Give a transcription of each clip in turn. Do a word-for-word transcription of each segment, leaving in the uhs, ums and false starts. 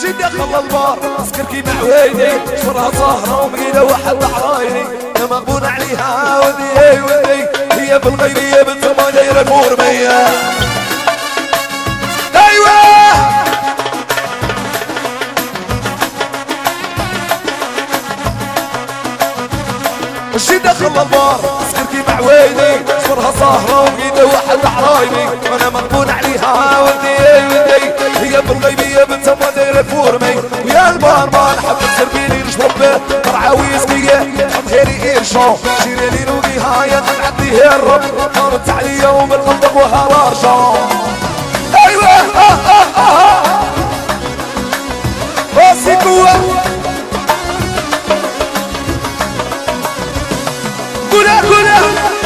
شي دخل البار سكركي مع ويدي شرها صهرة ومقيلة واحد عرايني يا مغبون عليها ودي ودي هي بالغيبية بنت ما دايرة كورمية ايوه شي دخل البار سكركي مع ويدي شرها صهرة ومقيلة واحد عرايني وانا مغبون عليها ودي ودي هي بالغيبية بنت ما دايرة كورمي ويا البارمان حبت سربيني نشرب به مرعى ويسكية خيري إيرشو شيري لي نوقيها يا نعدي الرب طارت عليا وبالغضب وهراشا ايوه اه اه اه راسي قوة قولها قولها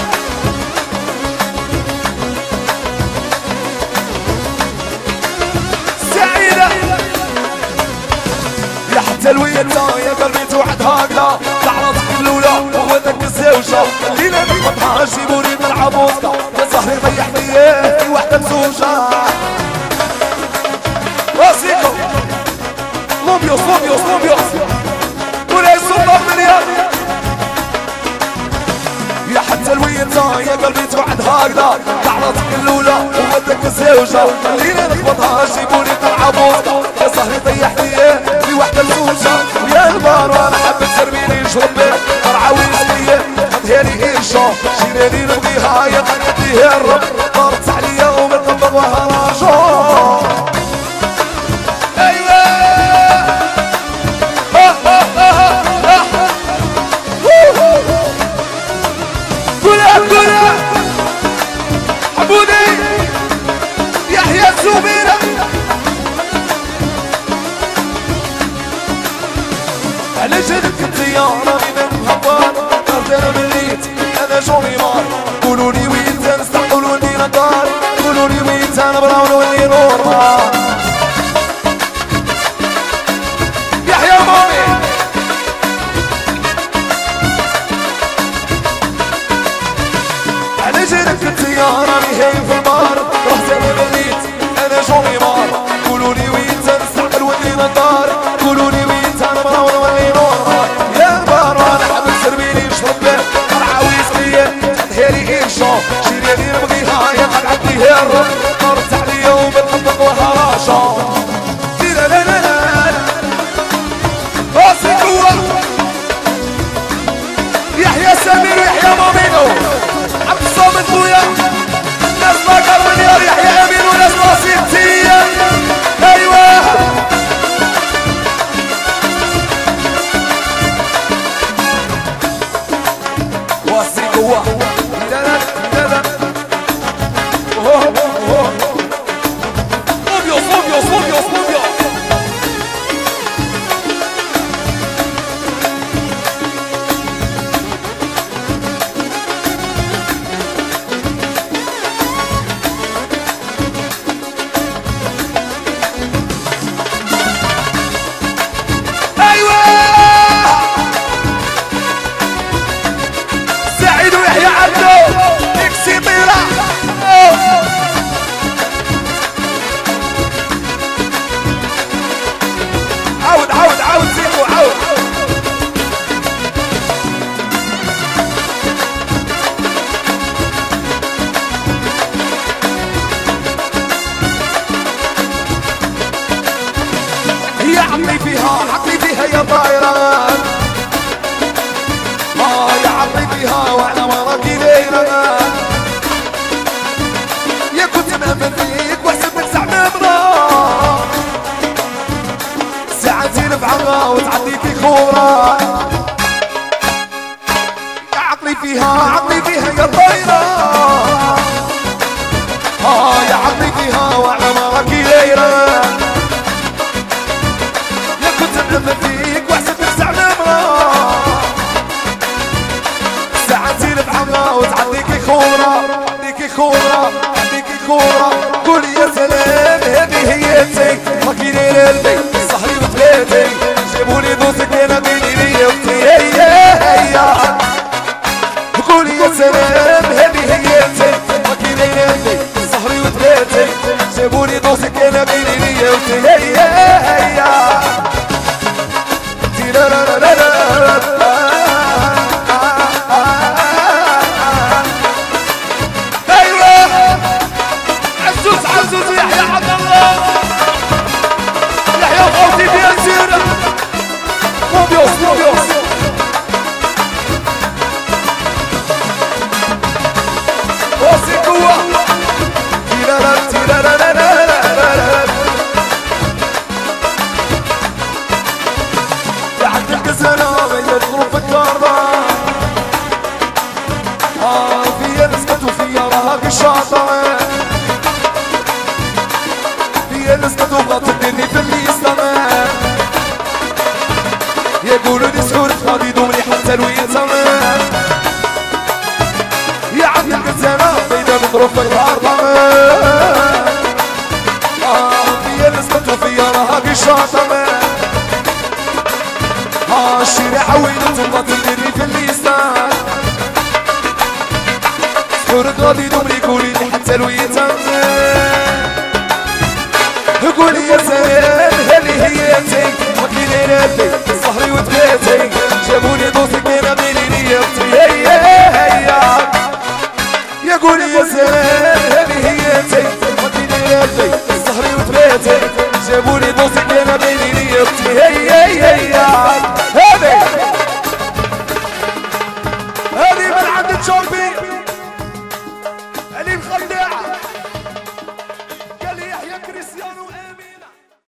سعيدة يا حتى الويتا يا قلبي توحد هاكدا تعرض الأولى وهو ذاك الزوجة اللي لا نقطعها جيبوني نلعب وسطا يا صاحبي ريحني في وحدة مزوجة راسيكم لوبيوس لوبيوس لوبيوس قولها السلطة مليار يا حتى الويتا يا قلبي توعد هاكدا تعرضك الأولى وودك الزوجة اللي لا نخبطها جيبوني تلعب وسطا يا صاحبي طيحني في وحدة مزوجة ويا البار وانا حبت ترميني نشرب به مرعى ويسكية هذهالي إيرشا شيرالي نبغيها يا قد الرب طارت عليا ومتطبق وهراجو ايوه ها ها ها ها قولها قولها حبوني يحيى الزبيرة على جنب الطيارة من هبار قلت انا مليت انا جوني مار قولولي وين تنستحقوا لي نضار قولولي وين انا براون ولي نورمال يحيى مامي على جنب الطيارة نهاية في البار رحت انا مليت انا جوني مار قولولي وين تنستحقوا لي نضار قولولي وين انا براون ولي نورمال يا بار وانا حبت سربيني نشرب به مرعى ويسكية هذهالي إيرشا شيرالي نبغيها يا قد عدي الرب طارت عليا وبالغضب وهراشا لا لا لا لا راسي قوة يحيى سمير ويحيى مامينو عبد الصامد خويا ناس باقر مليار يحيى امين وناس بسيطية ايوه واسي قوة لا لا لا لا لوبيوس لوبيوس لوبيوس لوبيوس عاود عاود عاود زيكو عاود هي عقلي فيها عقلي فيها يا طايران اه يا عقلي فيها وانا وراكي دايرة يا كنت مأمن فيك واحسبك زعما مرا ساعتي نفعها وتعدي في خورة يا عقلي فيها عقلي فيها يا طايرة اه يا عقلي فيها وانا مراكي دايرة يا كنت مأمن فيك واحسبك زعما انا بيني ليا وانت هيا هيا ايوه عزوز عزوز يحيى عبد الله يحيى خوتي في السيره موبيوس موبيوس وصي قوه تيرارا تيرارا الزنا بين الظروف الدارة آه فيا نسكت وفيا راها قشاطة فيا نسكت وبغات تديرني في الليسطة يقولوا لي سحورك غادي يدومني حتى الويتة يا عندك الزنا بين الظروف الدارة آه فيا نسكت وفيا راها قشاطة الشارع عويل وتبغى تديرني في الليسان سحورك غادي يدومني قولي لي حتى الويتة قولي يا زمان هالي هياتي ما كاين ربي صهري وتباتي جابولي دوسك انا بيني